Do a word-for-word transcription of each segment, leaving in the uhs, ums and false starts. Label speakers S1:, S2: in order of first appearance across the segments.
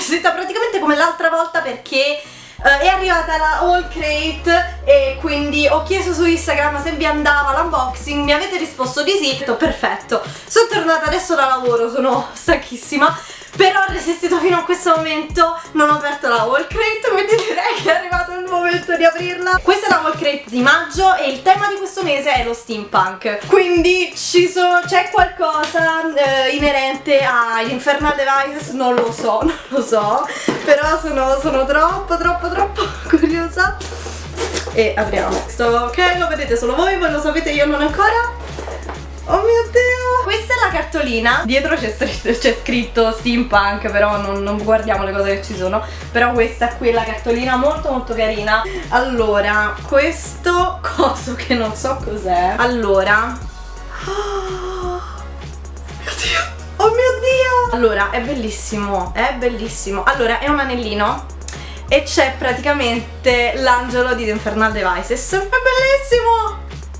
S1: scritta praticamente come l'altra volta perché uh, è arrivata la haul crate e quindi ho chiesto su Instagram se vi andava l'unboxing, mi avete risposto di sì, ho detto perfetto, sono tornata adesso da lavoro, sono stanchissima, però ho resistito fino a questo momento, non ho aperto la haul crate, quindi direi che è arrivato il momento di aprirla. Questa è la haul crate di maggio e il tema di questo mese è lo steampunk, quindi ci so, c'è qualcosa eh, inerente agli Infernal Devices, non lo so, non lo so, però sono, sono troppo troppo troppo curiosa. E apriamo questo, ok, lo vedete solo voi, voi lo sapete, io non ancora. Oh mio Dio! Questa è la cartolina, dietro c'è scritto steampunk, però non, non guardiamo le cose che ci sono. Però questa qui è la cartolina, molto molto carina. Allora, questo coso che non so cos'è. Allora oh mio Dio! Oh mio Dio! Allora, è bellissimo, è bellissimo. Allora, è un anellino e c'è praticamente l'angelo di The Infernal Devices. È bellissimo!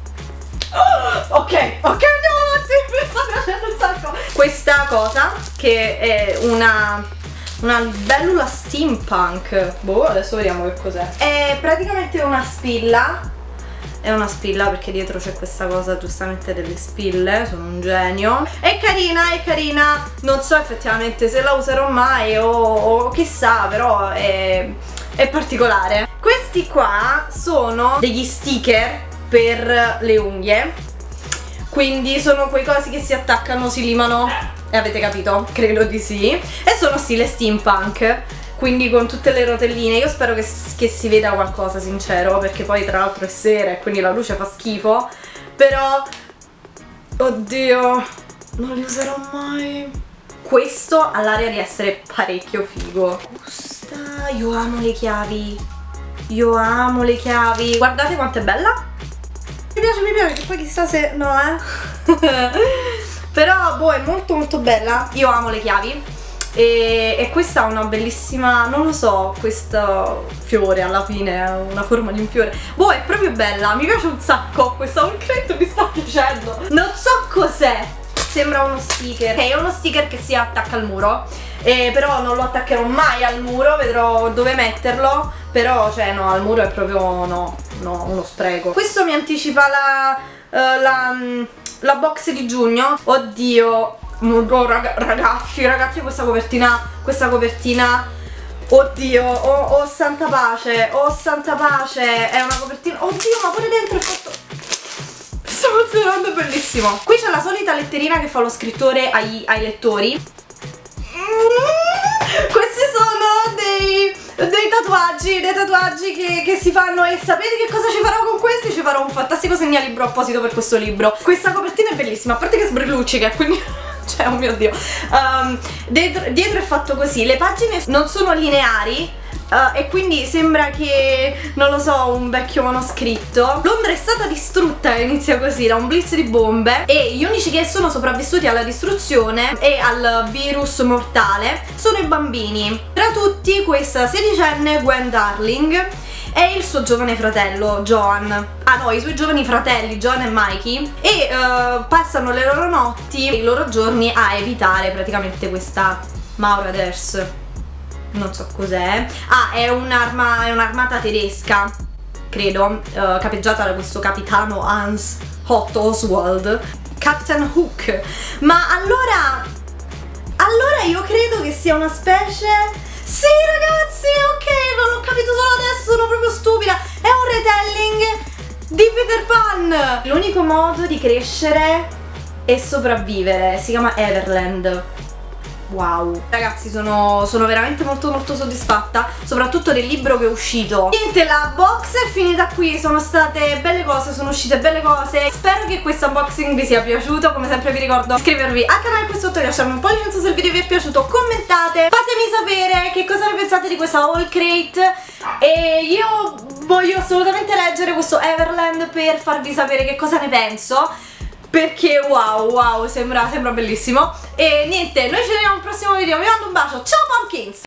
S1: Oh, ok, ok, andiamo avanti, mi sta piacendo un sacco. Questa cosa che è una una libellula steampunk, boh, adesso vediamo che cos'è. È praticamente una spilla, è una spilla perché dietro c'è questa cosa giustamente delle spille, sono un genio. È carina, è carina, non so effettivamente se la userò mai o, o chissà, però è, è particolare. Questi qua sono degli sticker per le unghie, quindi sono quei cosi che si attaccano, si limano, e avete capito? Credo di sì. E sono stile steampunk, quindi con tutte le rotelline. Io spero che, che si veda qualcosa, sincero, perché poi tra l'altro è sera e quindi la luce fa schifo, però oddio, non li userò mai. Questo ha l'aria di essere parecchio figo. Gusta, io amo le chiavi, io amo le chiavi. Guardate quanto è bella. Mi piace, mi piace, che poi chissà se no, eh. Però, boh, è molto molto bella. Io amo le chiavi. E, e questa ha una bellissima, non lo so, questo fiore alla fine, è una forma di un fiore. Boh, è proprio bella, mi piace un sacco. Questa haul crate mi sta piacendo. Non so cos'è. Sembra uno sticker. Ok, è uno sticker che si attacca al muro. Eh, però non lo attaccherò mai al muro, vedrò dove metterlo. Però, cioè, no, al muro è proprio, no, no, uno spreco. Questo mi anticipa la, uh, la, la box di giugno. Oddio, oh, rag ragazzi, ragazzi, questa copertina, questa copertina, oddio, oh, oh santa pace, oh santa pace, è una copertina, oddio, ma pure dentro è fatto... Sto funzionando, è bellissimo. Qui c'è la solita letterina che fa lo scrittore ai, ai lettori. Questi sono dei, dei tatuaggi, dei tatuaggi che, che si fanno. E sapete che cosa ci farò con questi? Ci farò un fantastico segnalibro apposito per questo libro. Questa copertina è bellissima, a parte che sbrilluccica, quindi... cioè, oh mio Dio. um, dietro, dietro è fatto così, le pagine non sono lineari. Uh, e quindi sembra che, non lo so, un vecchio manoscritto. Londra è stata distrutta, inizia così, da un blitz di bombe, e gli unici che sono sopravvissuti alla distruzione e al virus mortale sono i bambini. Tra tutti questa sedicenne Gwen Darling e il suo giovane fratello Joan. Ah no, i suoi giovani fratelli Joan e Mikey. E uh, passano le loro notti e i loro giorni a evitare praticamente questa Marauders. Non so cos'è. Ah, è un'arma, è un'armata tedesca, credo, uh, capeggiata da questo capitano Hans Otto Oswald, Captain Hook. Ma allora, allora io credo che sia una specie... Sì ragazzi, ok, non l'ho capito solo adesso, sono proprio stupida. È un retelling di Peter Pan. L'unico modo di crescere e sopravvivere, si chiama Everland. Wow, ragazzi, sono, sono veramente molto molto soddisfatta, soprattutto del libro che è uscito. Niente, la box è finita qui, sono state belle cose, sono uscite belle cose. Spero che questo unboxing vi sia piaciuto. Come sempre vi ricordo iscrivervi al canale qui sotto e lasciarmi un pollice in su se il video vi è piaciuto, commentate, fatemi sapere che cosa ne pensate di questa haul crate. E io voglio assolutamente leggere questo Everland per farvi sapere che cosa ne penso, perché wow, wow, sembra, sembra bellissimo. E niente, noi ci vediamo al prossimo video, vi mando un bacio, ciao pumpkins!